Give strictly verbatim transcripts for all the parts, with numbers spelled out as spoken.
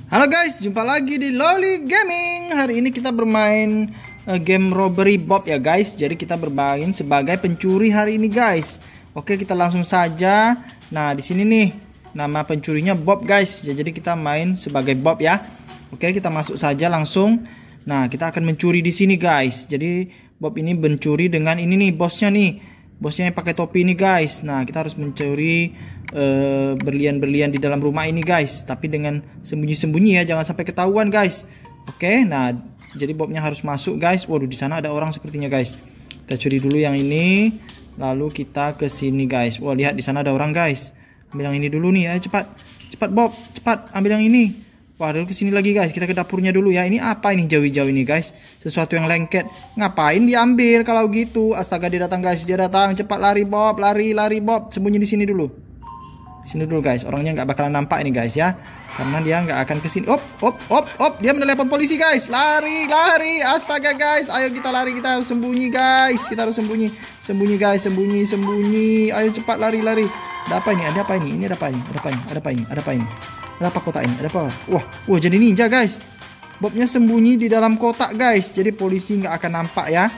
Halo guys, jumpa lagi di Loli Gaming. Hari ini kita bermain uh, game Robbery Bob ya guys. Jadi kita bermain sebagai pencuri hari ini guys. Oke, kita langsung saja. Nah, di sini nih nama pencurinya Bob guys. Jadi kita main sebagai Bob ya. Oke, kita masuk saja langsung. Nah, kita akan mencuri di sini guys. Jadi Bob ini mencuri dengan ini nih bosnya nih. Bosnya yang pakai topi ini guys. Nah, kita harus mencuri berlian-berlian uh, di dalam rumah ini guys, tapi dengan sembunyi-sembunyi ya, jangan sampai ketahuan guys. Oke, nah jadi Bobnya harus masuk guys. Waduh, di sana ada orang sepertinya guys. Kita curi dulu yang ini, lalu kita ke sini guys. Wah, lihat di sana ada orang guys. Ambil yang ini dulu nih, ayo cepat, cepat Bob, cepat ambil yang ini. Wah, dulu ke sini lagi guys. Kita ke dapurnya dulu ya. Ini apa ini jauh-jauh ini guys? Sesuatu yang lengket. Ngapain diambil kalau gitu? Astaga, dia datang guys, dia datang. Cepat lari Bob, lari, lari Bob. Sembunyi di sini dulu. Sini dulu guys, orangnya nggak bakalan nampak ini guys ya, karena dia nggak akan kesini. Op, op, op, op, dia menelepon polisi guys. Lari, lari, astaga guys, ayo kita lari, kita harus sembunyi guys, kita harus sembunyi, sembunyi guys, sembunyi, sembunyi, ayo cepat lari, lari. Ada apa ini? Ada apa ini? Ini ada apa ini? Ada apa ini? Ada apa ini? Ada apa ini? Ada apa kotak ini? Ada apa? Wah, wah jadi ninja guys. Bobnya sembunyi di dalam kotak guys, jadi polisi nggak akan nampak ya.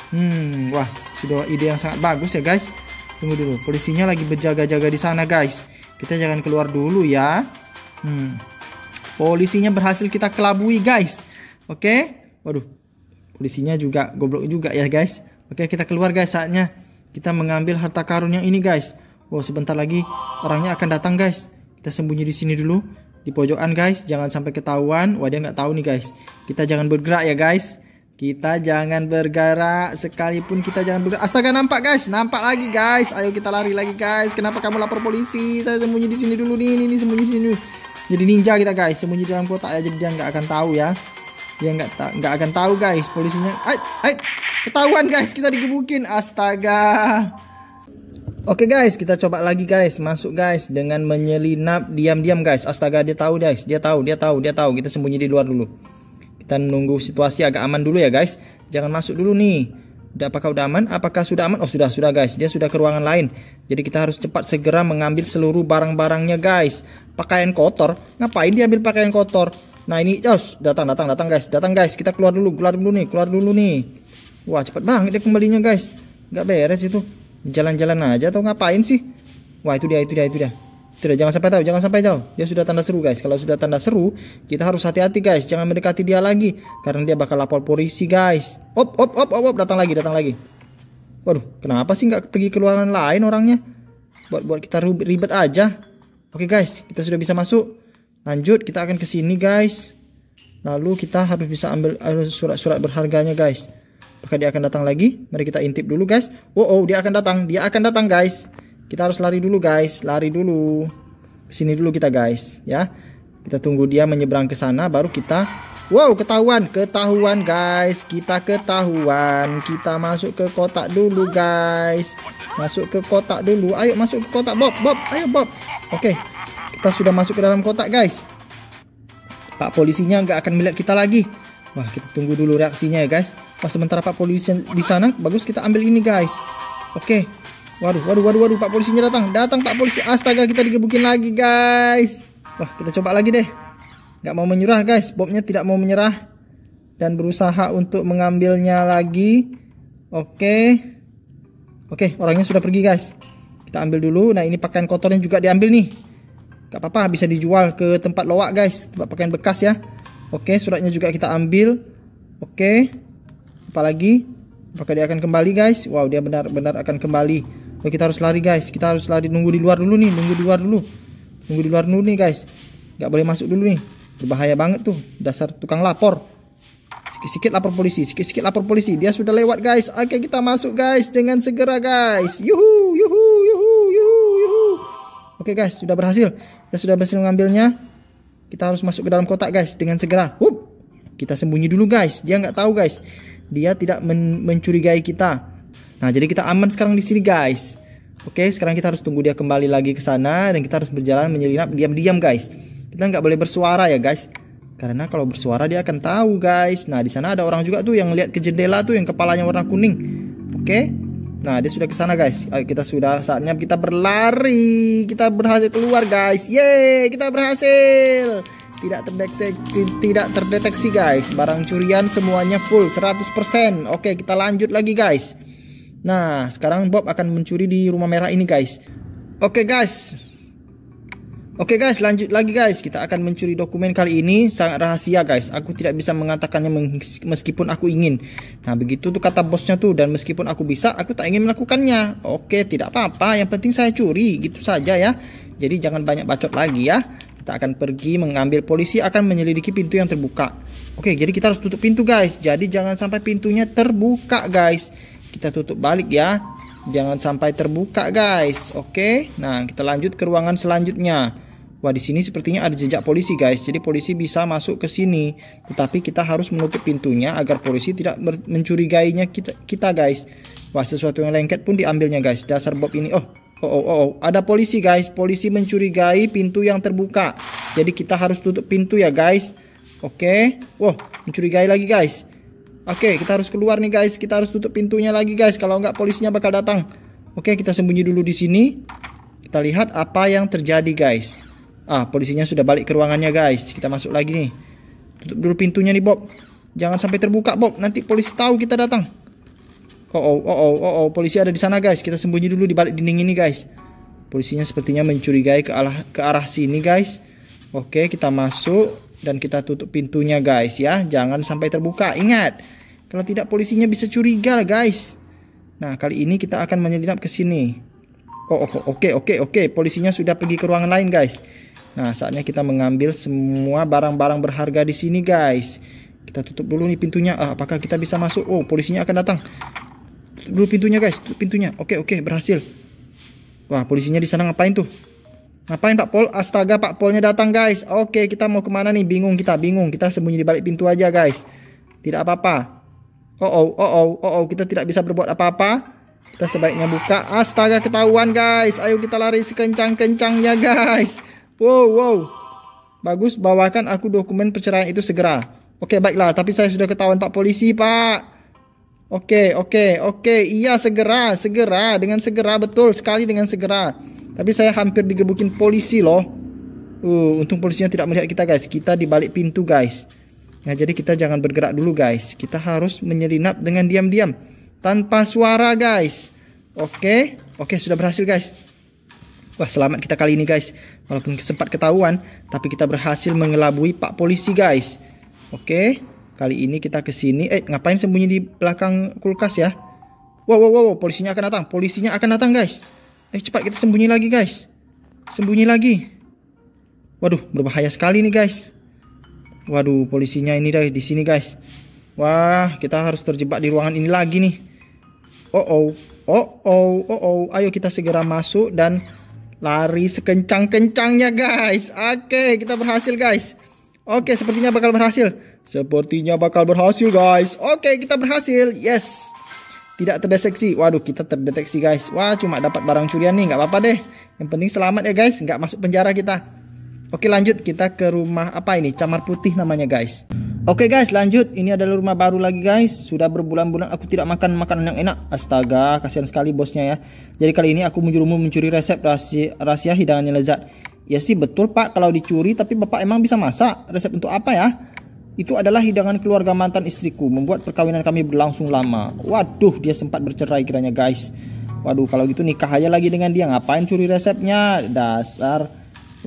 Hmm, wah sudah ide yang sangat bagus ya guys. Tunggu dulu, polisinya lagi berjaga-jaga di sana guys. Kita jangan keluar dulu ya. Hmm. Polisinya berhasil kita kelabui guys. Oke. Waduh, polisinya juga goblok juga ya guys. Oke, kita keluar guys saatnya. Kita mengambil harta karun yang ini guys. Wow, sebentar lagi orangnya akan datang guys. Kita sembunyi di sini dulu, di pojokan guys. Jangan sampai ketahuan. Wah, dia nggak tahu nih guys. Kita jangan bergerak ya guys. Kita jangan bergerak, sekalipun kita jangan bergerak. Astaga, nampak guys, nampak lagi guys. Ayo kita lari lagi guys. Kenapa kamu lapor polisi? Saya sembunyi di sini dulu nih, ini sembunyi di sini dulu. Jadi ninja kita guys, sembunyi di dalam kotak ya. Jadi dia nggak akan tahu ya. Dia nggak nggak akan tahu guys. Polisinya, ay, ay, ketahuan guys, kita digebukin. Astaga. Oke guys, kita coba lagi guys, masuk guys dengan menyelinap diam-diam guys. Astaga, dia tahu guys, dia tahu, dia tahu, dia tahu. Kita sembunyi di luar dulu. Kita menunggu situasi agak aman dulu ya guys. Jangan masuk dulu nih. Apakah udah aman? Apakah sudah aman? Oh sudah, sudah guys. Dia sudah ke ruangan lain. Jadi kita harus cepat segera mengambil seluruh barang-barangnya guys. Pakaian kotor? Ngapain dia ambil pakaian kotor? Nah ini, oh, datang, datang, datang guys. Datang guys. Kita keluar dulu, keluar dulu nih, keluar dulu nih. Wah cepat banget dia kembalinya guys. Nggak beres itu. Jalan-jalan aja atau ngapain sih? Wah itu dia, itu dia, itu dia. Tidak, jangan sampai tahu, jangan sampai tahu. Dia sudah tanda seru guys. Kalau sudah tanda seru, kita harus hati-hati guys. Jangan mendekati dia lagi, karena dia bakal lapor polisi guys. Op, op, op, op, op. Datang lagi, datang lagi. Waduh, kenapa sih nggak pergi ke ruangan lain orangnya? Buat buat kita ribet aja. Oke guys, kita sudah bisa masuk. Lanjut, kita akan ke sini guys. Lalu kita harus bisa ambil surat-surat berharganya guys. Apakah dia akan datang lagi? Mari kita intip dulu guys. Oh, oh, dia akan datang. Dia akan datang guys. Kita harus lari dulu guys, lari dulu. Kesini dulu kita guys, ya. Kita tunggu dia menyeberang ke sana, baru kita. Wow, ketahuan, ketahuan guys. Kita ketahuan. Kita masuk ke kotak dulu guys. Masuk ke kotak dulu. Ayo masuk ke kotak Bob, Bob. Ayo Bob. Oke, kita sudah masuk ke dalam kotak guys. Pak polisinya nggak akan melihat kita lagi. Wah, kita tunggu dulu reaksinya ya guys. Pas sementara Pak polisi di sana, bagus kita ambil ini guys. Oke. Waduh, waduh, waduh, waduh, Pak polisinya datang. Datang Pak polisi. Astaga, kita digebukin lagi guys. Wah, kita coba lagi deh. Gak mau menyerah guys. Bobnya tidak mau menyerah. Dan berusaha untuk mengambilnya lagi. Oke. Oke, orangnya sudah pergi guys. Kita ambil dulu. Nah, ini pakaian kotornya juga diambil nih. Gak apa-apa, bisa dijual ke tempat loak guys. Tempat pakaian bekas ya. Oke, suratnya juga kita ambil. Oke. Apalagi? Apakah dia akan kembali guys? Wow, dia benar-benar akan kembali. Oh, kita harus lari guys. Kita harus lari, nunggu di luar dulu nih. Nunggu di luar dulu. Nunggu di luar dulu nih guys. Gak boleh masuk dulu nih. Berbahaya banget tuh. Dasar tukang lapor. Sikit-sikit lapor polisi. Sikit-sikit lapor polisi. Dia sudah lewat guys. Oke, kita masuk guys. Dengan segera guys. Yuhu, yuhu, yuhu, yuhu, yuhu. Oke guys, sudah berhasil. Kita sudah berhasil mengambilnya. Kita harus masuk ke dalam kotak guys. Dengan segera. Hup. Kita sembunyi dulu guys. Dia nggak tahu guys. Dia tidak men mencurigai kita. Nah, jadi kita aman sekarang di sini guys. Oke, sekarang kita harus tunggu dia kembali lagi ke sana dan kita harus berjalan menyelinap diam-diam guys. Kita nggak boleh bersuara ya guys, karena kalau bersuara dia akan tahu guys. Nah, di sana ada orang juga tuh yang lihat ke jendela tuh yang kepalanya warna kuning. Oke, nah dia sudah ke sana guys. Ayo, kita sudah saatnya kita berlari. Kita berhasil keluar guys. Yeay, kita berhasil. Tidak terdeteksi, tidak terdeteksi guys. Barang curian semuanya full seratus persen. Oke, kita lanjut lagi guys. Nah, sekarang Bob akan mencuri di rumah merah ini guys. Oke guys. Oke guys, lanjut lagi guys. Kita akan mencuri dokumen kali ini sangat rahasia guys. Aku tidak bisa mengatakannya meskipun aku ingin. Nah, begitu tuh kata bosnya tuh. Dan meskipun aku bisa, aku tak ingin melakukannya. Oke, tidak apa-apa. Yang penting saya curi, gitu saja ya. Jadi jangan banyak bacot lagi ya. Kita akan pergi mengambil, polisi akan menyelidiki pintu yang terbuka. Oke, jadi kita harus tutup pintu guys. Jadi jangan sampai pintunya terbuka guys. Kita tutup balik ya. Jangan sampai terbuka guys. Oke. Nah, kita lanjut ke ruangan selanjutnya. Wah, di sini sepertinya ada jejak polisi guys. Jadi polisi bisa masuk ke sini. Tetapi kita harus menutup pintunya agar polisi tidak mencurigainya kita, kita guys. Wah, sesuatu yang lengket pun diambilnya guys. Dasar Bob ini. Oh, oh, oh, oh, ada polisi guys. Polisi mencurigai pintu yang terbuka. Jadi kita harus tutup pintu ya guys. Oke. Wah, mencurigai lagi guys. Oke, kita harus keluar nih guys. Kita harus tutup pintunya lagi guys. Kalau nggak polisinya bakal datang. Oke, kita sembunyi dulu di sini. Kita lihat apa yang terjadi guys. Ah, polisinya sudah balik ke ruangannya guys. Kita masuk lagi nih. Tutup dulu pintunya nih Bob. Jangan sampai terbuka Bob. Nanti polisi tahu kita datang. Oh oh oh oh oh, oh. Polisi ada di sana guys. Kita sembunyi dulu di balik dinding ini guys. Polisinya sepertinya mencurigai ke arah ke arah sini guys. Oke, kita masuk dan kita tutup pintunya guys ya. Jangan sampai terbuka. Ingat, kalau tidak polisinya bisa curiga guys. Nah, kali ini kita akan menyelinap ke sini. Oh, oke, oh, oke, oke, oke. Polisinya sudah pergi ke ruangan lain guys. Nah, saatnya kita mengambil semua barang-barang berharga di sini guys. Kita tutup dulu nih pintunya. Ah, apakah kita bisa masuk? Oh, polisinya akan datang. Tutup dulu pintunya guys. Tutup pintunya. Oke, oke, berhasil. Wah, polisinya di sana ngapain tuh? Ngapain Pak Pol? Astaga, Pak Polnya datang guys. Oke, kita mau kemana nih? Bingung kita, bingung. Kita sembunyi di balik pintu aja guys. Tidak apa-apa. Oh, oh, oh, oh, oh, oh. Kita tidak bisa berbuat apa-apa. Kita sebaiknya buka. Astaga, ketahuan guys. Ayo kita lari sekencang-kencangnya guys. Wow, wow. Bagus, bawakan aku dokumen perceraian itu segera. Oke, baiklah. Tapi saya sudah ketahuan Pak Polisi, Pak. Oke, oke, oke. Iya, segera, segera. Dengan segera, betul sekali dengan segera. Tapi saya hampir digebukin polisi loh. Uh, untung polisinya tidak melihat kita guys. Kita di balik pintu guys. Nah, jadi kita jangan bergerak dulu guys. Kita harus menyelinap dengan diam-diam. Tanpa suara guys. Oke, oke, sudah berhasil guys. Wah, selamat kita kali ini guys. Walaupun sempat ketahuan, tapi kita berhasil mengelabui Pak Polisi guys. Oke, kali ini kita ke sini. Eh, ngapain sembunyi di belakang kulkas ya? Wow, wow, wow, polisinya akan datang. Polisinya akan datang guys. Eh, cepat kita sembunyi lagi guys. Sembunyi lagi. Waduh, berbahaya sekali nih guys. Waduh, polisinya ini deh di sini guys. Wah, kita harus terjebak di ruangan ini lagi nih. Oh, oh, oh, oh, oh, oh. Ayo kita segera masuk dan lari sekencang-kencangnya guys. Oke, kita berhasil guys. Oke, sepertinya bakal berhasil. Sepertinya bakal berhasil guys. Oke, kita berhasil. Yes. Tidak terdeteksi. Waduh, kita terdeteksi guys. Wah, cuma dapat barang curian nih. Nggak apa-apa deh. Yang penting selamat ya guys. Nggak masuk penjara kita. Oke, lanjut. Kita ke rumah apa ini? Camar Putih namanya guys. Oke guys, lanjut. Ini adalah rumah baru lagi guys. Sudah berbulan-bulan aku tidak makan makanan yang enak. Astaga, kasihan sekali bosnya ya. Jadi kali ini aku menjurumu mencuri resep rahasia, rahasia hidangan yang lezat. Ya sih betul Pak, kalau dicuri. Tapi Bapak emang bisa masak? Resep untuk apa ya? Itu adalah hidangan keluarga mantan istriku. Membuat perkawinan kami berlangsung lama. Waduh, dia sempat bercerai kiranya guys. Waduh, kalau gitu nikah aja lagi dengan dia. Ngapain curi resepnya? Dasar.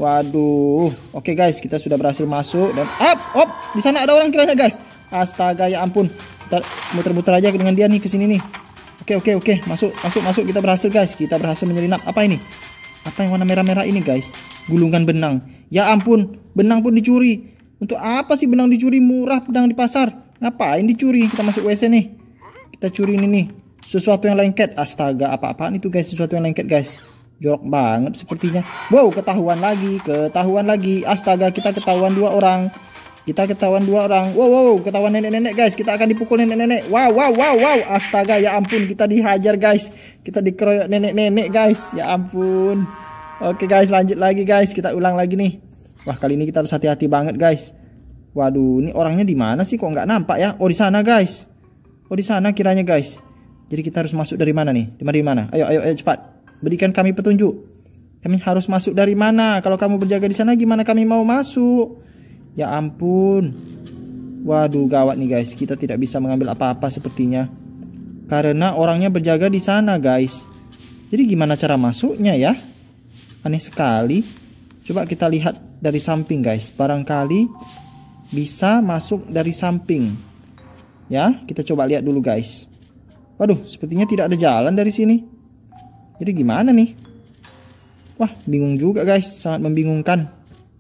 Waduh. Oke guys, kita sudah berhasil masuk dan up, op, di sana ada orang kiranya guys. Astaga, ya ampun. Kita muter-muter aja dengan dia nih ke sini nih. Oke, oke, oke. Masuk, masuk, masuk. Kita berhasil guys. Kita berhasil menyelinap. Apa ini? Apa yang warna merah-merah ini guys? Gulungan benang. Ya ampun, benang pun dicuri. Untuk apa sih benang dicuri? Murah benang di pasar. Ngapain dicuri? Kita masuk W C nih. Kita curi ini nih. Sesuatu yang lengket. Astaga, apa-apaan itu guys? Sesuatu yang lengket guys. Jorok banget sepertinya. Wow, ketahuan lagi, ketahuan lagi. Astaga, kita ketahuan dua orang. Kita ketahuan dua orang. Wow, wow, ketahuan nenek-nenek guys. Kita akan dipukul nenek-nenek. Wow, wow, wow, wow. Astaga, ya ampun, kita dihajar guys. Kita dikeroyok nenek-nenek guys. Ya ampun. Oke guys, lanjut lagi guys. Kita ulang lagi nih. Wah, kali ini kita harus hati-hati banget guys. Waduh, ini orangnya di mana sih? Kok nggak nampak ya? Oh, di sana guys. Oh, di sana kiranya guys. Jadi kita harus masuk dari mana nih? Dari mana? Ayo, ayo, ayo cepat. Berikan kami petunjuk. Kami harus masuk dari mana? Kalau kamu berjaga di sana, gimana kami mau masuk? Ya ampun. Waduh, gawat nih guys. Kita tidak bisa mengambil apa-apa sepertinya. Karena orangnya berjaga di sana guys. Jadi gimana cara masuknya ya? Aneh sekali. Coba kita lihat dari samping guys. Barangkali bisa masuk dari samping. Ya, kita coba lihat dulu guys. Waduh, sepertinya tidak ada jalan dari sini. Jadi gimana nih? Wah, bingung juga guys. Sangat membingungkan.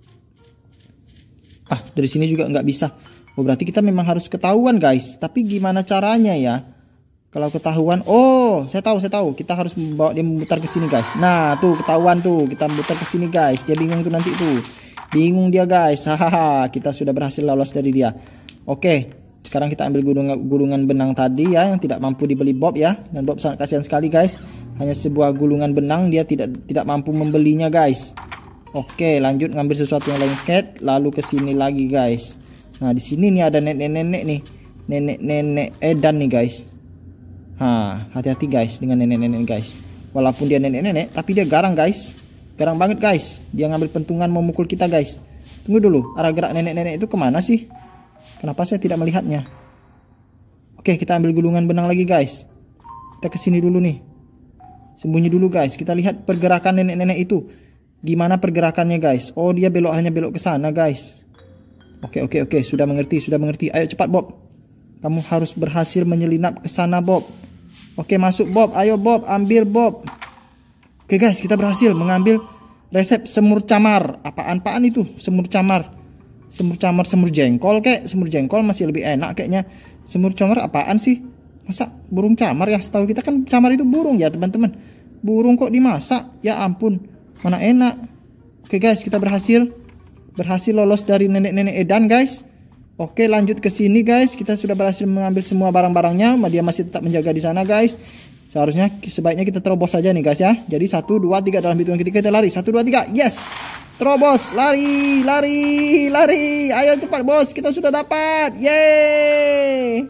Ah, dari sini juga nggak bisa. Oh, berarti kita memang harus ketahuan guys. Tapi gimana caranya ya? Kalau ketahuan, oh, saya tahu, saya tahu. Kita harus membawa dia memutar ke sini, guys. Nah, tuh ketahuan tuh, kita memutar ke sini, guys. Dia bingung tuh nanti tuh. Bingung dia, guys. Hahaha, kita sudah berhasil lolos dari dia. Oke, sekarang kita ambil gulungan, gulungan benang tadi ya, yang tidak mampu dibeli Bob ya. Dan Bob sangat kasihan sekali, guys. Hanya sebuah gulungan benang, dia tidak tidak mampu membelinya, guys. Oke, lanjut ngambil sesuatu yang lengket, lalu ke sini lagi, guys. Nah, di sini nih ada nenek-nenek nih. Nenek-nenek edan nih, guys. Nah, hati-hati guys dengan nenek-nenek guys. Walaupun dia nenek-nenek, tapi dia garang guys. Garang banget guys. Dia ngambil pentungan memukul kita guys. Tunggu dulu, arah gerak nenek-nenek itu kemana sih? Kenapa saya tidak melihatnya? Oke, kita ambil gulungan benang lagi guys. Kita kesini dulu nih. Sembunyi dulu guys. Kita lihat pergerakan nenek-nenek itu. Gimana pergerakannya guys? Oh, dia belok hanya belok ke sana guys. Oke, oke, oke. Sudah mengerti, sudah mengerti. Ayo cepat Bob. Kamu harus berhasil menyelinap ke sana Bob. Oke, masuk Bob. Ayo Bob, ambil Bob. Oke guys, kita berhasil mengambil resep semur camar. Apaan-apaan itu? Semur camar. Semur camar, semur jengkol kek. Semur jengkol masih lebih enak kayaknya. Semur camar apaan sih? Masa burung camar ya? Setahu kita kan camar itu burung ya teman-teman. Burung kok dimasak? Ya ampun. Mana enak. Oke guys, kita berhasil. Berhasil lolos dari nenek-nenek edan guys. Oke, lanjut ke sini guys. Kita sudah berhasil mengambil semua barang-barangnya. Dia masih tetap menjaga di sana guys. Seharusnya sebaiknya kita terobos saja nih guys ya. Jadi satu, dua, tiga dalam hitungan ketiga kita lari. Satu, dua, tiga. Yes. Terobos. Lari, lari, lari. Ayo cepat bos. Kita sudah dapat. Yeay.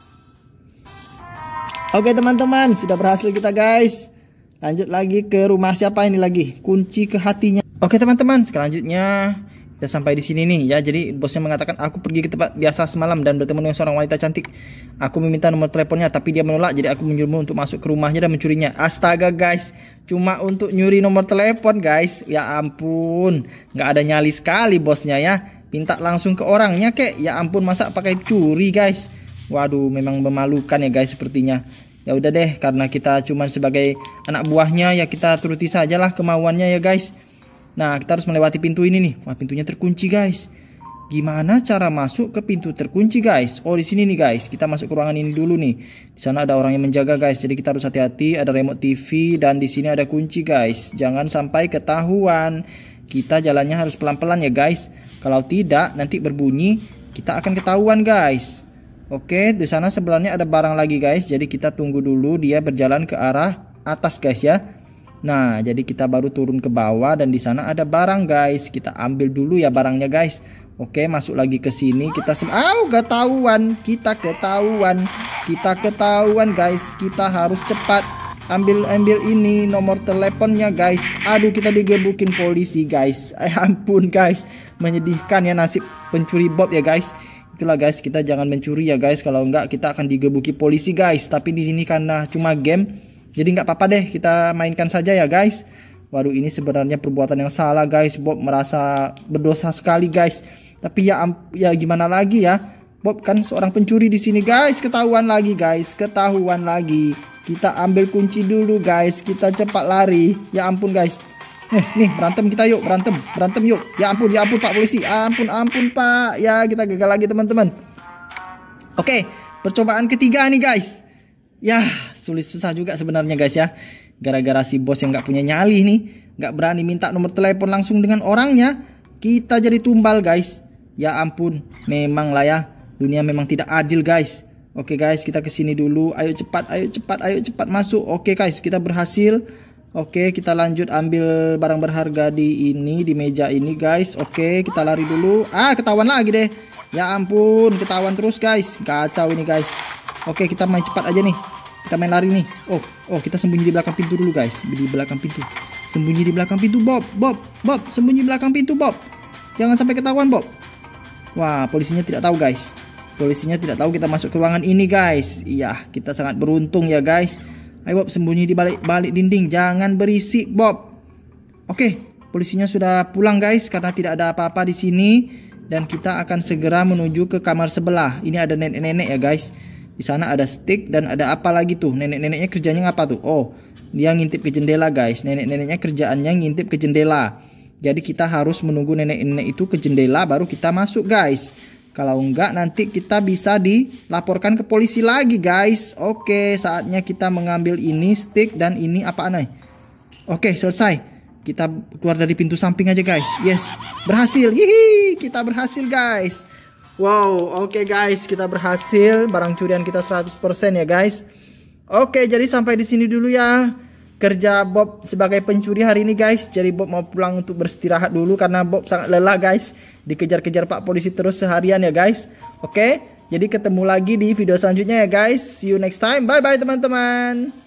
Oke teman-teman. Sudah berhasil kita guys. Lanjut lagi ke rumah siapa ini lagi? Kunci ke hatinya. Oke teman-teman. Selanjutnya kita sampai di sini nih ya. Jadi bosnya mengatakan aku pergi ke tempat biasa semalam dan bertemu dengan seorang wanita cantik. Aku meminta nomor teleponnya tapi dia menolak. Jadi aku menyuruhmu untuk masuk ke rumahnya dan mencurinya. Astaga guys, cuma untuk nyuri nomor telepon guys. Ya ampun, nggak ada nyali sekali bosnya ya. Minta langsung ke orangnya kek. Ya ampun, masa pakai curi guys. Waduh, memang memalukan ya guys sepertinya. Ya udah deh, karena kita cuma sebagai anak buahnya ya kita turuti sajalah kemauannya ya guys. Nah, kita harus melewati pintu ini nih. Wah, pintunya terkunci, guys. Gimana cara masuk ke pintu terkunci, guys? Oh, di sini nih, guys. Kita masuk ke ruangan ini dulu nih. Di sana ada orang yang menjaga, guys. Jadi kita harus hati-hati. Ada remote T V dan di sini ada kunci, guys. Jangan sampai ketahuan. Kita jalannya harus pelan-pelan ya, guys. Kalau tidak, nanti berbunyi, kita akan ketahuan, guys. Oke, di sana sebelahnya ada barang lagi, guys. Jadi kita tunggu dulu dia berjalan ke arah atas, guys ya. Nah, jadi kita baru turun ke bawah dan di sana ada barang, guys. Kita ambil dulu ya barangnya, guys. Oke, masuk lagi ke sini. Kita sem Au, ketahuan. Kita ketahuan. Kita ketahuan, guys. Kita harus cepat ambil ambil ini nomor teleponnya, guys. Aduh, kita digebukin polisi, guys. Eh, ampun, guys. Menyedihkan ya nasib pencuri Bob ya, guys. Itulah, guys. Kita jangan mencuri ya, guys. Kalau enggak kita akan digebuki polisi, guys. Tapi di sini karena cuma game, jadi nggak apa-apa deh, kita mainkan saja ya guys. Waduh, ini sebenarnya perbuatan yang salah guys. Bob merasa berdosa sekali guys. Tapi ya ya gimana lagi ya. Bob kan seorang pencuri di sini guys. Ketahuan lagi guys, ketahuan lagi. Kita ambil kunci dulu guys. Kita cepat lari. Ya ampun guys. Eh, nih berantem kita yuk, berantem, berantem yuk. Ya ampun, ya ampun Pak polisi. Ampun, ampun Pak. Ya kita gagal lagi teman-teman. Oke, percobaan ketiga nih guys. Ya, sulit susah juga sebenarnya guys ya. Gara-gara si bos yang nggak punya nyali nih, nggak berani minta nomor telepon langsung dengan orangnya, kita jadi tumbal guys. Ya ampun, memang lah ya, dunia memang tidak adil guys. Oke guys, kita kesini dulu. Ayo cepat, ayo cepat, ayo cepat masuk. Oke guys, kita berhasil. Oke, kita lanjut ambil barang berharga di ini, di meja ini guys. Oke, kita lari dulu. Ah, ketahuan lagi deh. Ya ampun, ketahuan terus guys. Kacau ini guys. Oke, kita main cepat aja nih. Kita main lari nih. Oh, oh kita sembunyi di belakang pintu dulu guys. Di belakang pintu. Sembunyi di belakang pintu Bob. Bob, Bob, sembunyi di belakang pintu Bob. Jangan sampai ketahuan Bob. Wah, polisinya tidak tahu guys. Polisinya tidak tahu kita masuk ke ruangan ini guys. Iya, kita sangat beruntung ya guys. Ayo Bob, sembunyi di balik-balik dinding. Jangan berisik Bob. Oke, polisinya sudah pulang guys karena tidak ada apa-apa di sini. Dan kita akan segera menuju ke kamar sebelah. Ini ada nenek-nenek ya guys. Di sana ada stick dan ada apa lagi tuh? Nenek-neneknya kerjanya apa tuh? Oh, dia ngintip ke jendela guys. Nenek-neneknya kerjaannya ngintip ke jendela. Jadi kita harus menunggu nenek-nenek itu ke jendela baru kita masuk guys. Kalau enggak nanti kita bisa dilaporkan ke polisi lagi guys. Oke, saatnya kita mengambil ini stick dan ini apa nih? Oke, selesai. Kita keluar dari pintu samping aja guys. Yes, berhasil. Hihi, kita berhasil guys. Wow, oke guys, kita berhasil. Barang curian kita seratus persen ya guys. Oke, jadi sampai di sini dulu ya kerja Bob sebagai pencuri hari ini guys. Jadi Bob mau pulang untuk beristirahat dulu karena Bob sangat lelah guys. Dikejar-kejar Pak Polisi terus seharian ya guys. Oke, jadi ketemu lagi di video selanjutnya ya guys. See you next time. Bye bye teman-teman.